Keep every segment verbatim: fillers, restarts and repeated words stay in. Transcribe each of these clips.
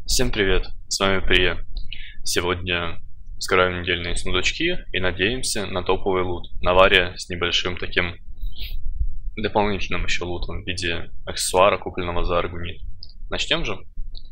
Всем привет, с вами Прия. Сегодня вскрываем недельные сундучки и надеемся на топовый лут. Навария с небольшим таким дополнительным еще лутом в виде аксессуара, купленного за аргунит. Начнем же.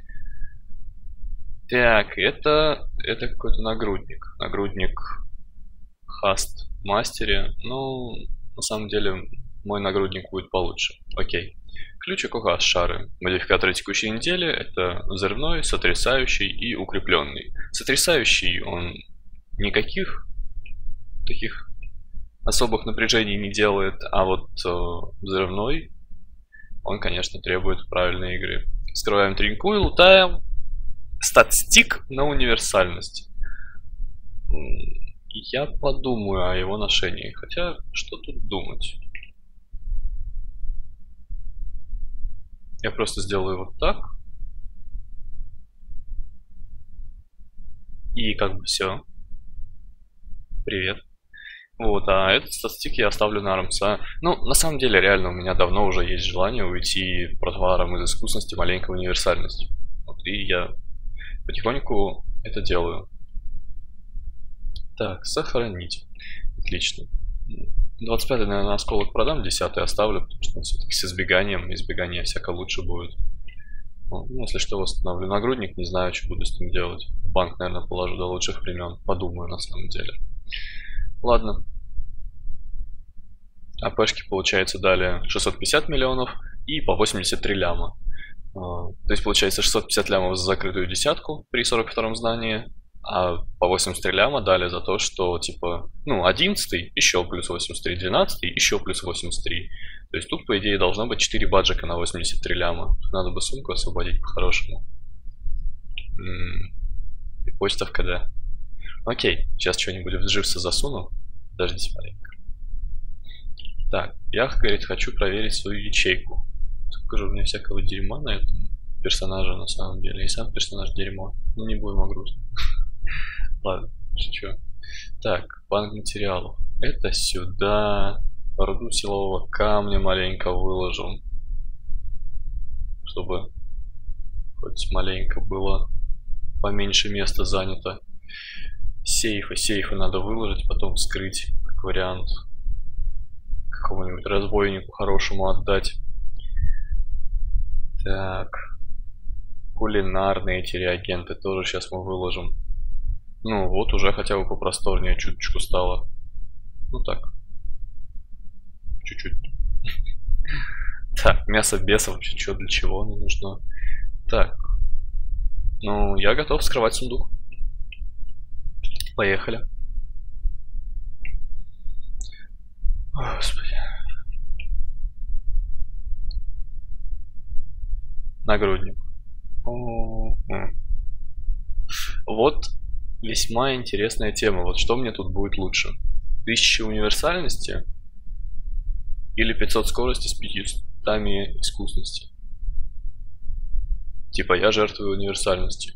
Так, это, это какой-то нагрудник. Нагрудник Хаст Мастере. Ну, на самом деле, мой нагрудник будет получше. Окей. Ключик УГАС шары. Модификаторы текущей недели это взрывной, сотрясающий и укрепленный. Сотрясающий он никаких таких особых напряжений не делает, а вот э, взрывной он, конечно, требует правильной игры. Скрываем тринку и лутаем статстик на универсальность. Я подумаю о его ношении, хотя что тут думать. Я просто сделаю вот так. И как бы все. Привет. Вот, а этот статстик я оставлю на Армса. Ну, на самом деле, реально, у меня давно уже есть желание уйти протоваром из искусности маленькой универсальности. Вот, и я потихоньку это делаю. Так, сохранить. Отлично. двадцать пятый, наверное, осколок продам, десятый оставлю, потому что все-таки с избеганием, избегание всяко лучше будет. Ну, если что, восстановлю нагрудник, не знаю, что буду с ним делать. В банк, наверное, положу до лучших времен. Подумаю, на самом деле. Ладно. АПшки, получается, дали шестьсот пятьдесят миллионов и по восемьдесят три ляма. То есть, получается, шестьсот пятьдесят лямов за закрытую десятку при сорок втором здании, а по восемьдесят три ляма дали за то, что, типа, ну, одиннадцатый, еще плюс восемьдесят три, двенадцатый, еще плюс восемьдесят три. То есть тут, по идее, должно быть четыре баджика на восемьдесят три ляма. Надо бы сумку освободить по-хорошему. И почта в КД. Окей, сейчас что-нибудь в дживса засуну. Подождите маленько. Так, я, говорит, хочу проверить свою ячейку. Сколько же у меня всякого дерьма на этом персонаже на самом деле. И сам персонаж дерьмо. Ну не будем о грустном. Ладно, шучу. Так, банк материалов. Это сюда. Руду силового камня маленько выложу. Чтобы хоть маленько было поменьше места занято. Сейфы, сейфы надо выложить, потом вскрыть, как вариант. Какому-нибудь разбойнику хорошему отдать. Так. Кулинарные эти реагенты тоже сейчас мы выложим. Ну вот, уже хотя бы попросторнее чуточку стало. Ну так. Чуть-чуть. Так, мясо беса вообще что, для чего оно нужно? Так. Ну, я готов вскрывать сундук. Поехали. Господи. Нагрудник. Вот весьма интересная тема. Вот что мне тут будет лучше? тысяча универсальности или пятьсот скорости с пятьюстами искусности? Типа я жертвую универсальностью.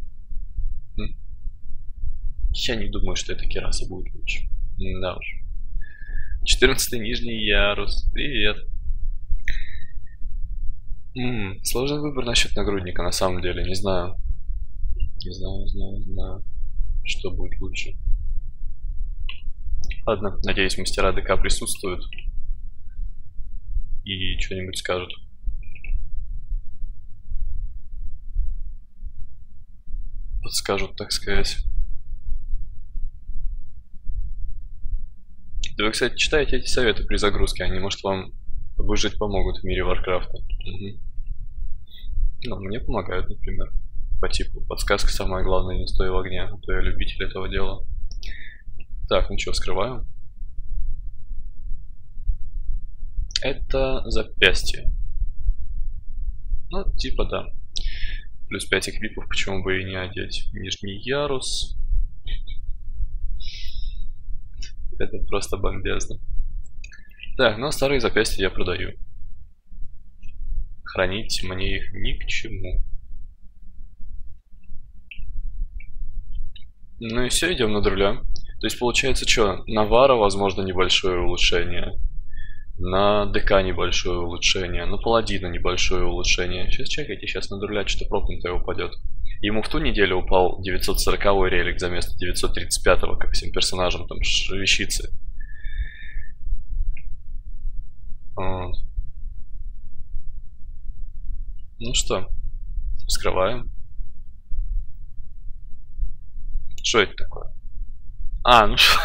Я не думаю, что эта кераса будет лучше. Да уж. четырнадцатый нижний ярус. Привет. М -м, сложный выбор насчет нагрудника, на самом деле. Не знаю. Не знаю, не знаю, не знаю. Что будет лучше. Ладно, надеюсь, мастера ДК присутствуют. И что-нибудь скажут. Подскажут, так сказать. Да вы, кстати, читаете эти советы при загрузке. Они, может, вам выжить помогут в мире Варкрафта. Угу. Ну, мне помогают, например. По типу, подсказка самое главное, не стой в огне. А то я любитель этого дела. Так, ну что, вскрываем. Это запястье. Ну, типа да. Плюс пять эквипов, почему бы и не одеть. Нижний ярус. Это просто бомбезно. Так, ну старые запястья я продаю. Хранить мне их ни к чему. Ну и все, идем над рулем. То есть получается что? Навара, возможно, небольшое улучшение. На ДК небольшое улучшение. На Паладина небольшое улучшение. Сейчас чекайте, сейчас надрулять, что пропнутое упадет. Ему в ту неделю упал девятьсот сороковой релик за место девятьсот тридцать пятого, как всем персонажам, там вещицы. Вот. Ну что, вскрываем. Что это такое? А, ну что?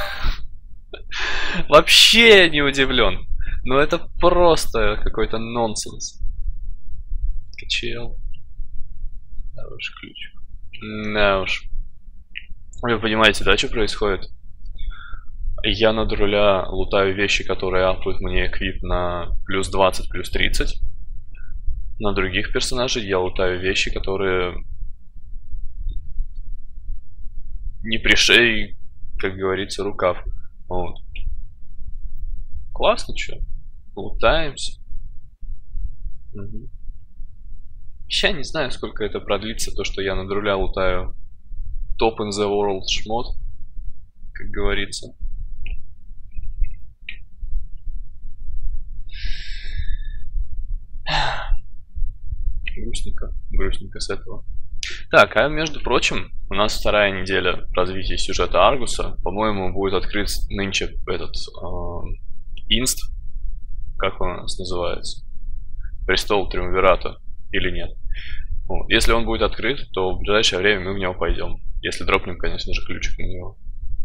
Вообще не удивлен. Ну это просто какой-то нонсенс. Качел. Хороший ключ. Да уж. Вы понимаете, да, что происходит? Я над руля лутаю вещи, которые апают мне эквип на плюс двадцать, плюс тридцать. На других персонажей я лутаю вещи, которые не пришей, как говорится, рукав. Вот. Классно, что? Лутаемся. Угу. Я не знаю, сколько это продлится, то, что я над руля лутаю топ in the world шмот, как говорится. Грустненько, грустненько с этого. Так, а между прочим, у нас вторая неделя развития сюжета Аргуса. По-моему, будет открыт нынче этот э, инст, как он у нас называется, Престол Триумвирата или нет. Вот. Если он будет открыт, то в ближайшее время мы в него пойдем. Если дропнем, конечно же, ключик на него.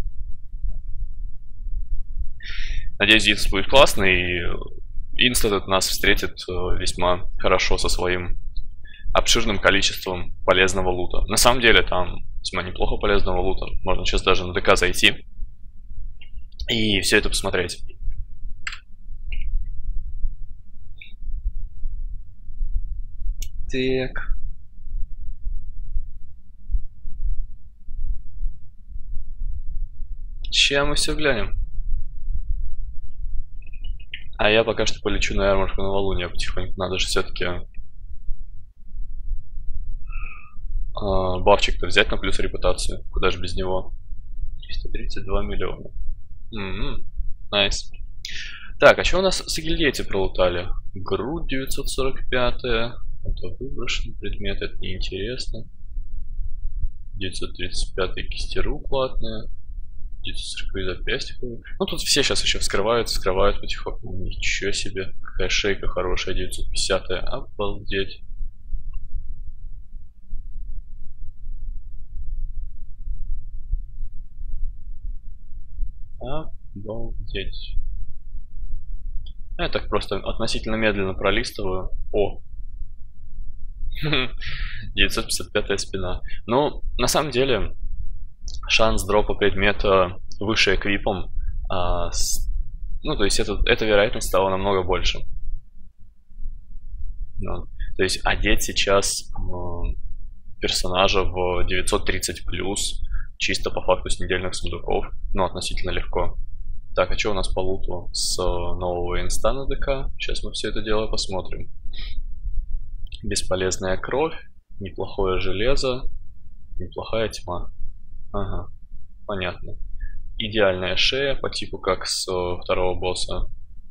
Надеюсь, инст будет классный, и инст этот нас встретит весьма хорошо со своим обширным количеством полезного лута. На самом деле там весьма неплохо полезного лута. Можно сейчас даже на ДК зайти и все это посмотреть. Так. Сейчас мы все глянем. А я пока что полечу на ярмарку новолуния потихоньку. Надо же все-таки э, бафчик-то взять на плюс репутацию. Куда же без него? триста тридцать два миллиона. Найс. Nice. Так, а что у нас с гильдейти пролутали? Грудь девятьсот сорок пять. Это выброшенный предмет, это неинтересно. девятьсот тридцать пять кисти рук платные. девятьсот сорок запястья. Ну тут все сейчас еще вскрывают, вскрывают потихоньку. Ничего себе. Какая шейка хорошая, девятьсот пятьдесят. Обалдеть. Обалдеть. Я так просто относительно медленно пролистываю. О! девятьсот пятьдесят пятая спина. Ну, на самом деле, шанс дропа предмета выше эквипом, а, с, ну, то есть это, эта вероятность стала намного больше. Ну, то есть одеть сейчас э, персонажа в девятьсот тридцать плюс, чисто по факту с недельных сундуков, ну, относительно легко. Так, а что у нас по луту с нового инста на ДК? Сейчас мы все это дело посмотрим. Бесполезная кровь, неплохое железо, неплохая тьма. Ага, понятно. Идеальная шея по типу как с второго босса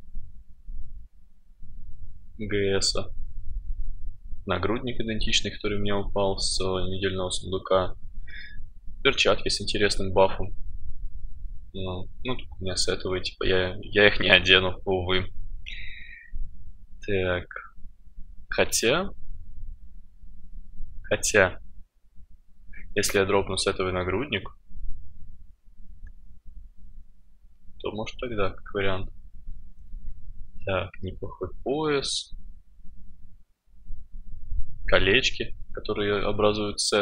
ГСа. Нагрудник идентичный, который мне упал с недельного сундука. Перчатки с интересным бафом. Ну, ну тут у меня сетовые, типа я, я их не одену, увы. Так. Хотя... Хотя... Если я дропну сетовый нагрудник, то может тогда, как вариант. Так, неплохой пояс. Колечки, которые образуют сет.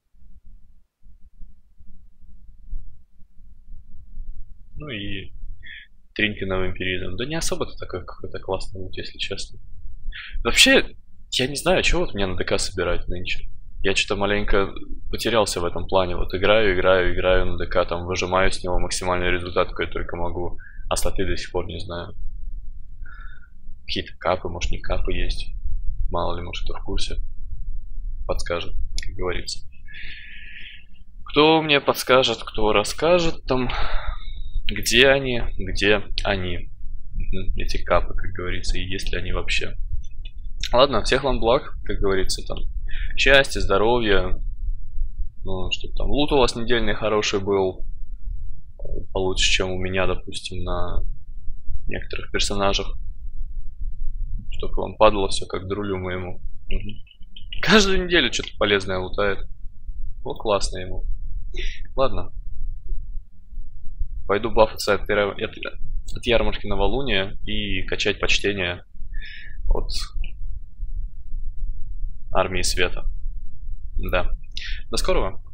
Ну и тринки на вампиризм. Да не особо-то такой какой-то классный лут, если честно. Вообще, я не знаю, что вот мне на ДК собирать нынче. Я что-то маленько потерялся в этом плане. Вот играю, играю, играю на ДК, там выжимаю с него максимальный результат, какой только могу. А статы до сих пор не знаю. Какие-то капы, может не капы есть. Мало ли, может кто в курсе. Подскажет, как говорится. Кто мне подскажет, кто расскажет там, где они, где они. Мгм, эти капы, как говорится, и есть ли они вообще. Ладно, всех вам благ, как говорится, там. Счастья, здоровья. Ну, чтобы там лут у вас недельный хороший был. Получше, чем у меня, допустим, на некоторых персонажах. Чтобы вам падало все как друлю моему. Мгм. Каждую неделю что-то полезное лутает. Ну, классно ему. Ладно. Пойду бафаться от, яр- от- от ярмарки новолуния и качать почтение от армии света. Да. До скорого.